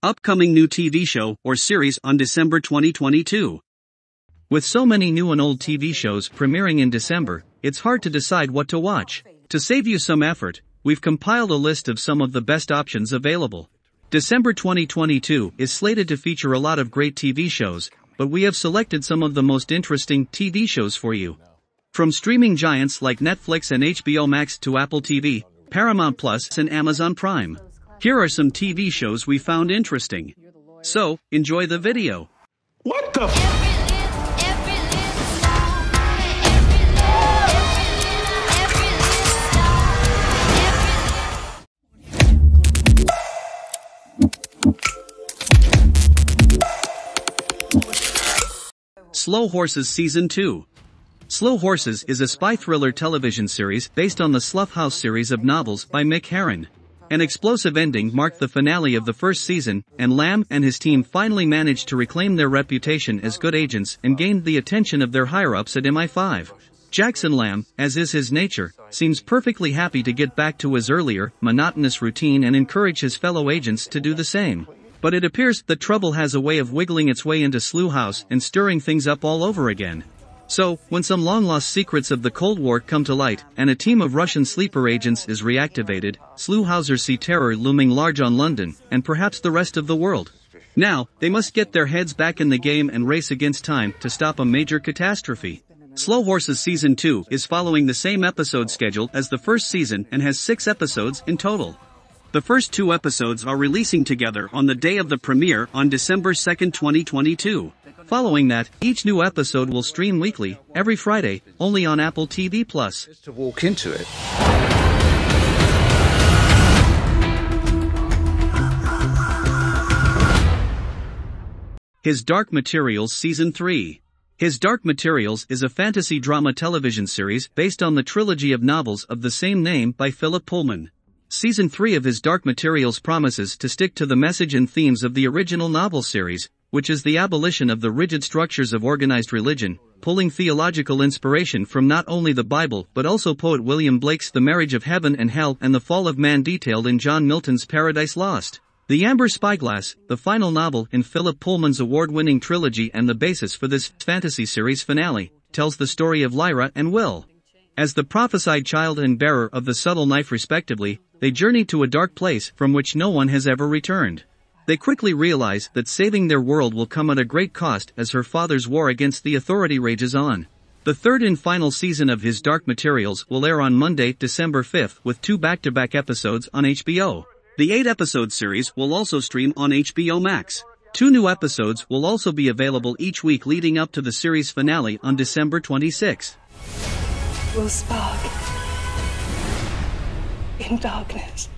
Upcoming new TV show or series on December 2022. With so many new and old TV shows premiering in December, it's hard to decide what to watch. To save you some effort, we've compiled a list of some of the best options available. December 2022 is slated to feature a lot of great TV shows, but we have selected some of the most interesting TV shows for you. From streaming giants like Netflix and HBO Max to Apple TV, Paramount Plus and Amazon Prime. Here are some TV shows we found interesting. So, enjoy the video. What the Slow Horses Season 2. Slow Horses is a spy thriller television series based on the Slough House series of novels by Mick Herron. An explosive ending marked the finale of the first season, and Lamb and his team finally managed to reclaim their reputation as good agents and gained the attention of their higher-ups at MI5. Jackson Lamb, as is his nature, seems perfectly happy to get back to his earlier, monotonous routine and encourage his fellow agents to do the same. But it appears that trouble has a way of wiggling its way into Slough House and stirring things up all over again. So, when some long-lost secrets of the Cold War come to light, and a team of Russian sleeper agents is reactivated, Slough Housers see terror looming large on London, and perhaps the rest of the world. Now, they must get their heads back in the game and race against time to stop a major catastrophe. Slow Horses Season 2 is following the same episode schedule as the first season and has 6 episodes in total. The first 2 episodes are releasing together on the day of the premiere on December 2, 2022. Following that, each new episode will stream weekly, every Friday, only on Apple TV+. To walk into it. His Dark Materials Season 3. His Dark Materials is a fantasy drama television series based on the trilogy of novels of the same name by Philip Pullman. Season 3 of His Dark Materials promises to stick to the message and themes of the original novel series, which is the abolition of the rigid structures of organized religion, pulling theological inspiration from not only the Bible but also poet William Blake's The Marriage of Heaven and Hell and the Fall of Man detailed in John Milton's Paradise Lost. The Amber Spyglass, the final novel in Philip Pullman's award-winning trilogy and the basis for this fantasy series finale, tells the story of Lyra and Will. As the prophesied child and bearer of the subtle knife respectively, they journey to a dark place from which no one has ever returned. They quickly realize that saving their world will come at a great cost as her father's war against the authority rages on. The third and final season of His Dark Materials will air on Monday, December 5th with 2 back-to-back episodes on HBO. The 8-episode series will also stream on HBO Max. 2 new episodes will also be available each week leading up to the series finale on December 26. Will spark in darkness.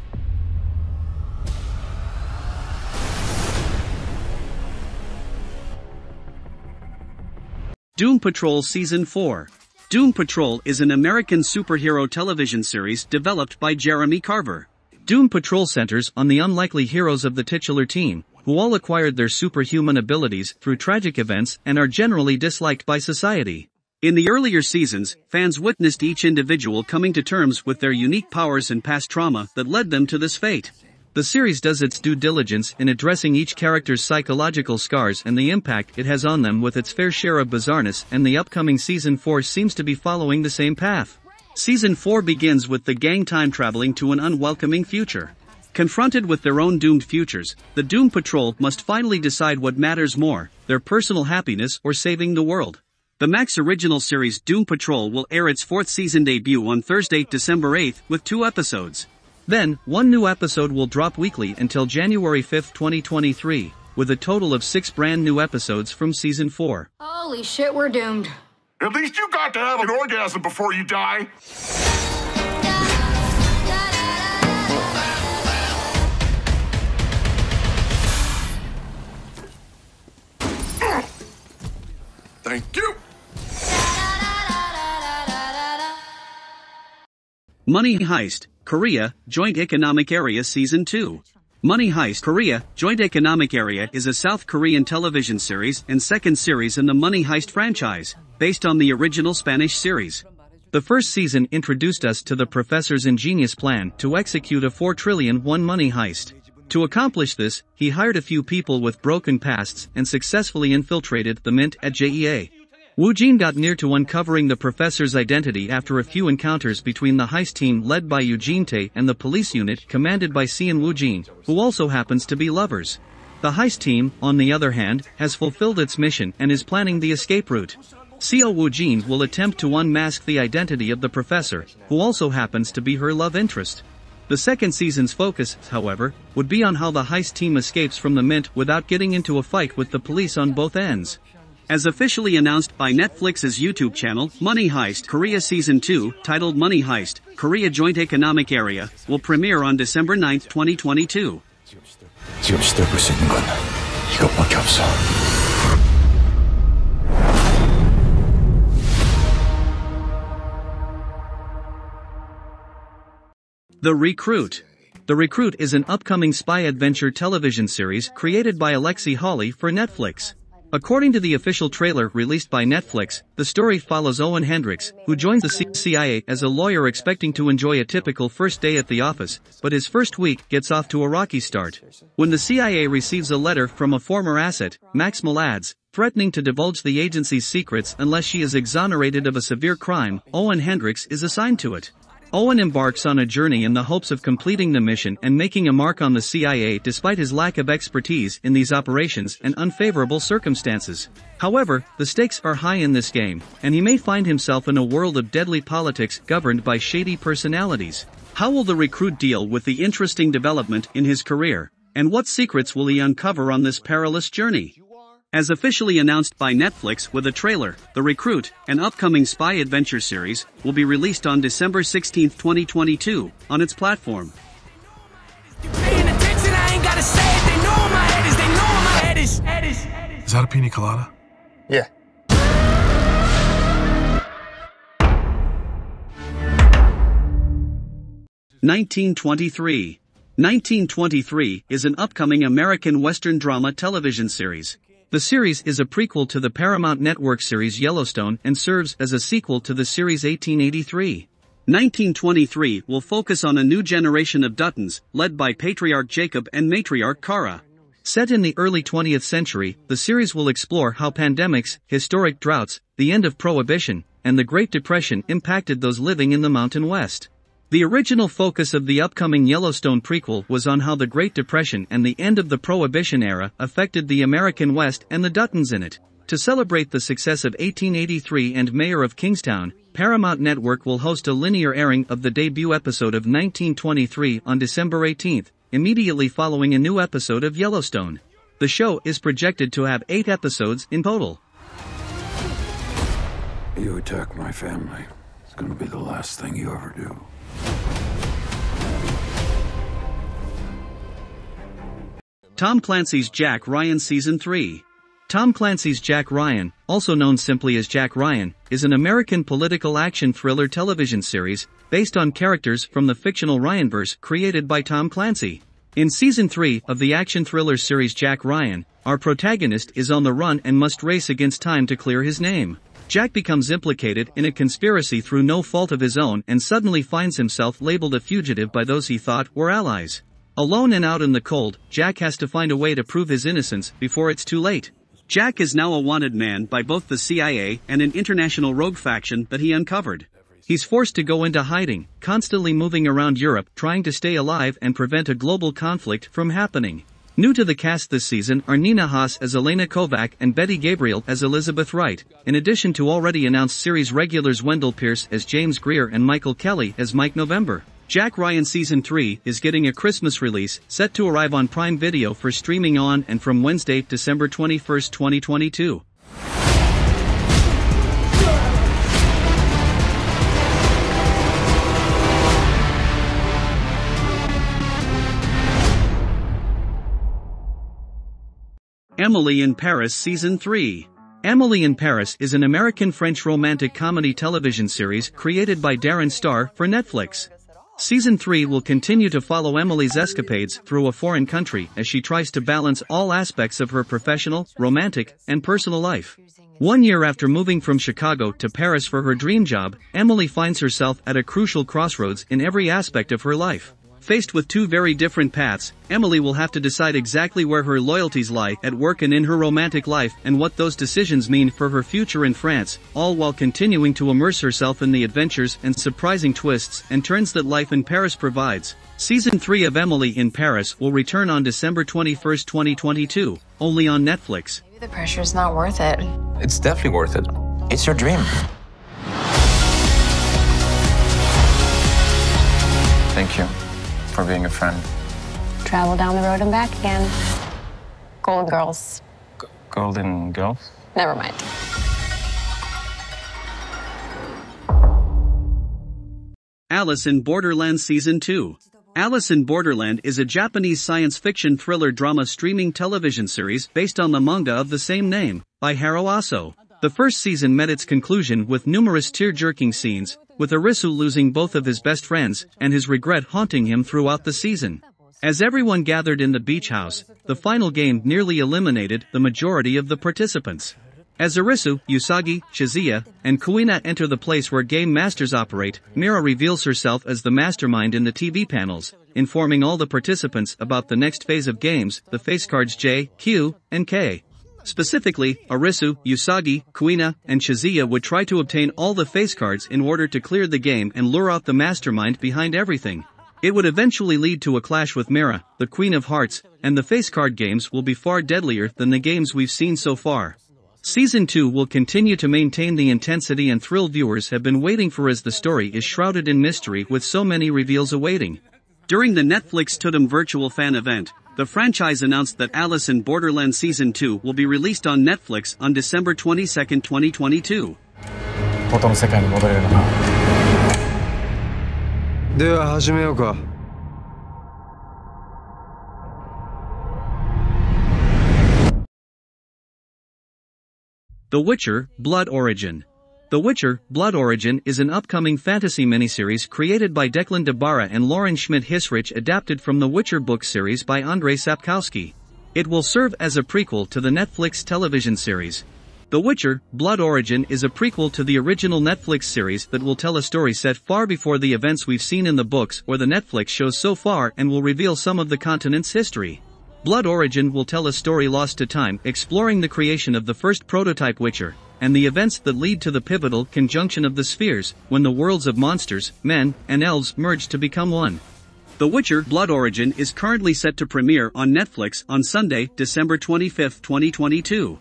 Doom Patrol Season 4. Doom Patrol is an American superhero television series developed by Jeremy Carver. Doom Patrol centers on the unlikely heroes of the titular team, who all acquired their superhuman abilities through tragic events and are generally disliked by society. In the earlier seasons, fans witnessed each individual coming to terms with their unique powers and past trauma that led them to this fate. The series does its due diligence in addressing each character's psychological scars and the impact it has on them with its fair share of bizarreness, and the upcoming Season 4 seems to be following the same path. Season 4 begins with the gang time traveling to an unwelcoming future. Confronted with their own doomed futures, the Doom Patrol must finally decide what matters more, their personal happiness or saving the world. The Max original series Doom Patrol will air its 4th season debut on Thursday, December 8th with 2 episodes. Then, 1 new episode will drop weekly until January 5, 2023, with a total of 6 brand new episodes from Season 4. Holy shit, we're doomed. At least you got to have an orgasm before you die. Thank you. Money Heist, Korea, Joint Economic Area Season 2. Money Heist Korea, Joint Economic Area is a South Korean television series and second series in the Money Heist franchise, based on the original Spanish series. The first season introduced us to the professor's ingenious plan to execute a 4 trillion won money heist. To accomplish this, he hired a few people with broken pasts and successfully infiltrated the Mint at JEA. Wu Jin got near to uncovering the professor's identity after a few encounters between the heist team led by Eugene Tae and the police unit commanded by Xian Wu Jin, who also happens to be lovers. The heist team, on the other hand, has fulfilled its mission and is planning the escape route. Xiao Wu Jin will attempt to unmask the identity of the professor, who also happens to be her love interest. The second season's focus, however, would be on how the heist team escapes from the Mint without getting into a fight with the police on both ends. As officially announced by Netflix's YouTube channel, Money Heist Korea Season 2, titled Money Heist, Korea Joint Economic Area, will premiere on December 9, 2022. 지금 시도해볼 수 있는 건 이것밖에 없어. The Recruit. The Recruit is an upcoming spy adventure television series created by Alexi Hawley for Netflix. According to the official trailer released by Netflix, the story follows Owen Hendricks, who joins the CIA as a lawyer expecting to enjoy a typical first day at the office, but his first week gets off to a rocky start. When the CIA receives a letter from a former asset, Max Malads, threatening to divulge the agency's secrets unless she is exonerated of a severe crime, Owen Hendricks is assigned to it. Owen embarks on a journey in the hopes of completing the mission and making a mark on the CIA despite his lack of expertise in these operations and unfavorable circumstances. However, the stakes are high in this game, and he may find himself in a world of deadly politics governed by shady personalities. How will the recruit deal with the interesting development in his career, and what secrets will he uncover on this perilous journey? As officially announced by Netflix with a trailer, The Recruit, an upcoming spy adventure series, will be released on December 16, 2022, on its platform. Is that a pina colada? Yeah. (1923). 1923 is an upcoming American Western drama television series. The series is a prequel to the Paramount Network series Yellowstone and serves as a sequel to the series 1883. 1923 will focus on a new generation of Duttons, led by Patriarch Jacob and Matriarch Kara. Set in the early 20th century, the series will explore how pandemics, historic droughts, the end of Prohibition, and the Great Depression impacted those living in the Mountain West. The original focus of the upcoming Yellowstone prequel was on how the Great Depression and the end of the Prohibition era affected the American West and the Duttons in it. To celebrate the success of 1883 and Mayor of Kingstown, Paramount Network will host a linear airing of the debut episode of 1923 on December 18, immediately following a new episode of Yellowstone. The show is projected to have 8 episodes in total. You attack my family. It's gonna be the last thing you ever do. Tom Clancy's Jack Ryan Season 3. Tom Clancy's Jack Ryan, also known simply as Jack Ryan, is an American political action thriller television series based on characters from the fictional Ryanverse created by Tom Clancy. In Season 3 of the action thriller series Jack Ryan, our protagonist is on the run and must race against time to clear his name. Jack becomes implicated in a conspiracy through no fault of his own and suddenly finds himself labeled a fugitive by those he thought were allies. Alone and out in the cold, Jack has to find a way to prove his innocence before it's too late. Jack is now a wanted man by both the CIA and an international rogue faction that he uncovered. He's forced to go into hiding, constantly moving around Europe trying to stay alive and prevent a global conflict from happening. New to the cast this season are Nina Haas as Elena Kovac and Betty Gabriel as Elizabeth Wright, in addition to already announced series regulars Wendell Pierce as James Greer and Michael Kelly as Mike November. Jack Ryan Season 3 is getting a Christmas release, set to arrive on Prime Video for streaming on and from Wednesday, December 21, 2022. Emily in Paris Season 3. Emily in Paris is an American-French romantic comedy television series created by Darren Star for Netflix. Season 3 will continue to follow Emily's escapades through a foreign country as she tries to balance all aspects of her professional, romantic, and personal life. 1 year after moving from Chicago to Paris for her dream job, Emily finds herself at a crucial crossroads in every aspect of her life. faced with two very different paths, Emily will have to decide exactly where her loyalties lie at work and in her romantic life and what those decisions mean for her future in France, all while continuing to immerse herself in the adventures and surprising twists and turns that life in Paris provides. Season 3 of Emily in Paris will return on December 21, 2022, only on Netflix. Maybe the pressure's not worth it. It's definitely worth it. It's your dream. Thank you for being a friend. Travel down the road and back again. Golden Girls. Golden Girls? Never mind. Alice in Borderland Season 2. Alice in Borderland is a Japanese science fiction thriller drama streaming television series based on the manga of the same name, by Haro Aso. The first season met its conclusion with numerous tear-jerking scenes, with Arisu losing both of his best friends and his regret haunting him throughout the season. As everyone gathered in the beach house, the final game nearly eliminated the majority of the participants. As Arisu, Usagi, Shizuya, and Kuina enter the place where game masters operate, Mira reveals herself as the mastermind in the TV panels, informing all the participants about the next phase of games, the face cards J, Q, and K. Specifically, Arisu, Usagi, Kuina, and Shizuya would try to obtain all the face cards in order to clear the game and lure out the mastermind behind everything. It would eventually lead to a clash with Mira, the Queen of Hearts, and the face card games will be far deadlier than the games we've seen so far. Season 2 will continue to maintain the intensity and thrill viewers have been waiting for as the story is shrouded in mystery with so many reveals awaiting. During the Netflix Totem virtual fan event, the franchise announced that Alice in Borderland Season 2 will be released on Netflix on December 22, 2022. 元の世界に戻れるのか。では始めようか。 The Witcher, Blood Origin. The Witcher, Blood Origin is an upcoming fantasy miniseries created by Declan DeBarra and Lauren Schmidt-Hissrich adapted from the Witcher book series by Andrzej Sapkowski. It will serve as a prequel to the Netflix television series. The Witcher, Blood Origin is a prequel to the original Netflix series that will tell a story set far before the events we've seen in the books or the Netflix shows so far and will reveal some of the continent's history. Blood Origin will tell a story lost to time exploring the creation of the first prototype Witcher, and the events that lead to the pivotal conjunction of the spheres, when the worlds of monsters, men, and elves merge to become one. The Witcher Blood Origin is currently set to premiere on Netflix on Sunday, December 25, 2022.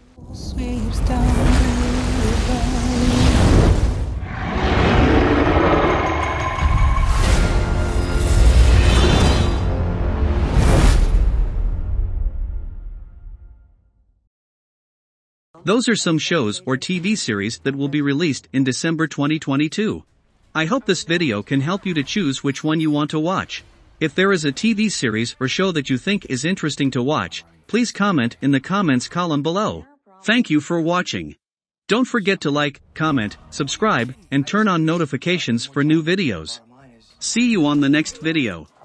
Those are some shows or TV series that will be released in December 2022. I hope this video can help you to choose which one you want to watch. If there is a TV series or show that you think is interesting to watch, please comment in the comments column below. Thank you for watching. Don't forget to like, comment, subscribe, and turn on notifications for new videos. See you on the next video.